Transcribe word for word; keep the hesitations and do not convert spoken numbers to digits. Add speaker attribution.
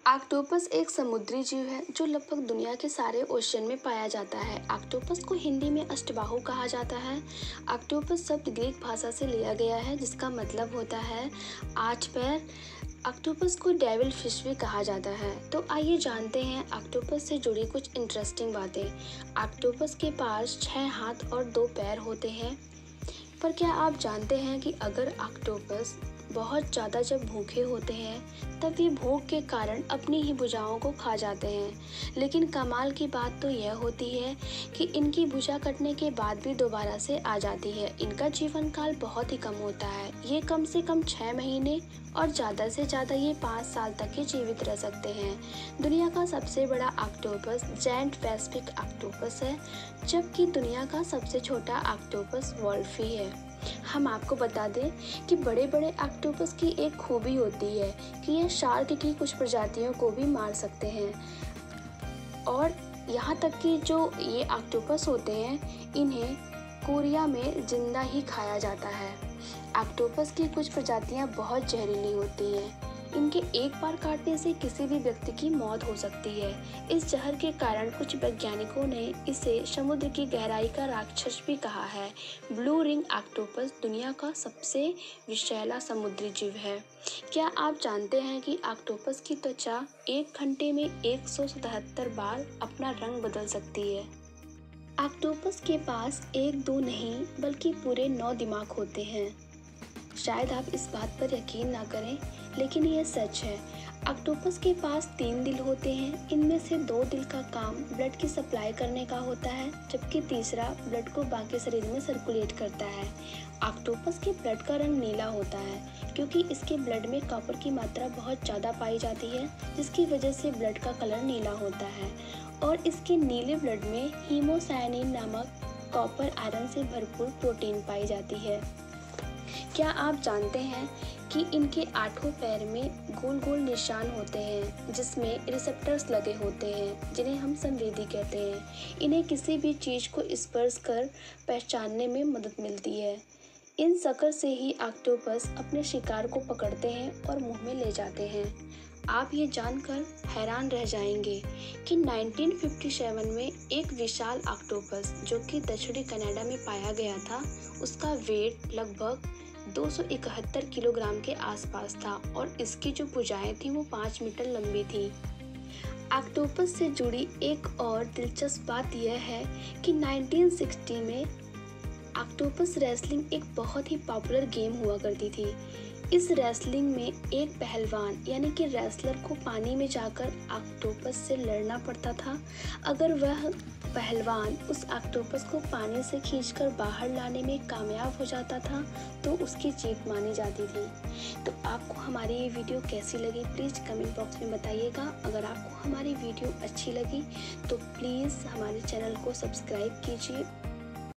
Speaker 1: Octopus एक समुद्री जीव है जो लगभग दुनिया के सारे ओशन में पाया जाता है। ऑक्टोपस को हिंदी में अष्टबाहु कहा जाता है। ऑक्टोपस शब्द ग्रीक भाषा से लिया गया है जिसका मतलब होता है आठ पैर। ऑक्टोपस को डेविल फिश भी कहा जाता है। तो आइए जानते हैं ऑक्टोपस से जुड़ी कुछ इंटरेस्टिंग बातें। ऑक्टोपस के पास छह हाथ और दो पैर होते हैं। पर क्या आप जानते हैं कि अगर ऑक्टोपस बहुत ज़्यादा जब भूखे होते हैं तब ये भूख के कारण अपनी ही भुजाओं को खा जाते हैं। लेकिन कमाल की बात तो यह होती है कि इनकी भुजा कटने के बाद भी दोबारा से आ जाती है। इनका जीवन काल बहुत ही कम होता है। ये कम से कम छः महीने और ज़्यादा से ज़्यादा ये पाँच साल तक ही जीवित रह सकते हैं। दुनिया का सबसे बड़ा ऑक्टोपस जायंट पैसिफिक ऑक्टोपस है, जबकि दुनिया का सबसे छोटा ऑक्टोपस वॉल्फी है। हम आपको बता दें कि बड़े बड़े ऑक्टोपस की एक खूबी होती है कि ये शार्क की कुछ प्रजातियों को भी मार सकते हैं, और यहाँ तक कि जो ये ऑक्टोपस होते हैं इन्हें कोरिया में जिंदा ही खाया जाता है। ऑक्टोपस की कुछ प्रजातियाँ बहुत जहरीली होती हैं। इनके एक बार काटने से किसी भी व्यक्ति की मौत हो सकती है। इस जहर के कारण कुछ वैज्ञानिकों ने इसे समुद्र की गहराई का राक्षस भी कहा है। ब्लू रिंग ऑक्टोपस दुनिया का सबसे विषैला समुद्री जीव है। क्या आप जानते हैं कि ऑक्टोपस की त्वचा एक घंटे में एक सौ सतहत्तर बार अपना रंग बदल सकती है। ऑक्टोपस के पास एक दो नहीं बल्कि पूरे नौ दिमाग होते हैं। शायद आप इस बात पर यकीन ना करें, लेकिन यह सच है। ऑक्टोपस के पास तीन दिल होते हैं। इनमें से दो दिल का काम ब्लड की सप्लाई करने का होता है, जबकि तीसरा ब्लड को बाकी शरीर में सर्कुलेट करता है। ऑक्टोपस के ब्लड का रंग नीला होता है क्योंकि इसके ब्लड में कॉपर की मात्रा बहुत ज़्यादा पाई जाती है, जिसकी वजह से ब्लड का कलर नीला होता है। और इसके नीले ब्लड में हीमोसायनिन नामक कॉपर आयरन से भरपूर प्रोटीन पाई जाती है। क्या आप जानते हैं कि इनके आठों पैर में गोल गोल निशान होते हैं जिसमें रिसेप्टर्स लगे होते हैं, जिन्हें हम संवेदी कहते हैं। इन्हें किसी भी चीज़ को स्पर्श कर पहचानने में मदद मिलती है। इन शक्ल से ही ऑक्टोपस अपने शिकार को पकड़ते हैं और मुंह में ले जाते हैं। आप ये जानकर हैरान रह जाएंगे कि उन्नीस सौ सत्तावन में एक विशाल ऑक्टोपस जो कि दक्षिणी कनाडा में पाया गया था, उसका वेट लगभग दो सौ इकहत्तर किलोग्राम के आसपास था और इसकी जो भुजाएं थी वो पाँच मीटर लंबी थी। ऑक्टोपस से जुड़ी एक और दिलचस्प बात यह है कि उन्नीस सौ साठ में ऑक्टोपस रेसलिंग एक बहुत ही पॉपुलर गेम हुआ करती थी। इस रेसलिंग में एक पहलवान यानी कि रेसलर को पानी में जाकर ऑक्टोपस से लड़ना पड़ता था। अगर वह पहलवान उस ऑक्टोपस को पानी से खींचकर बाहर लाने में कामयाब हो जाता था तो उसकी जीत मानी जाती थी। तो आपको हमारी ये वीडियो कैसी लगी प्लीज़ कमेंट बॉक्स में बताइएगा। अगर आपको हमारी वीडियो अच्छी लगी तो प्लीज़ हमारे चैनल को सब्सक्राइब कीजिए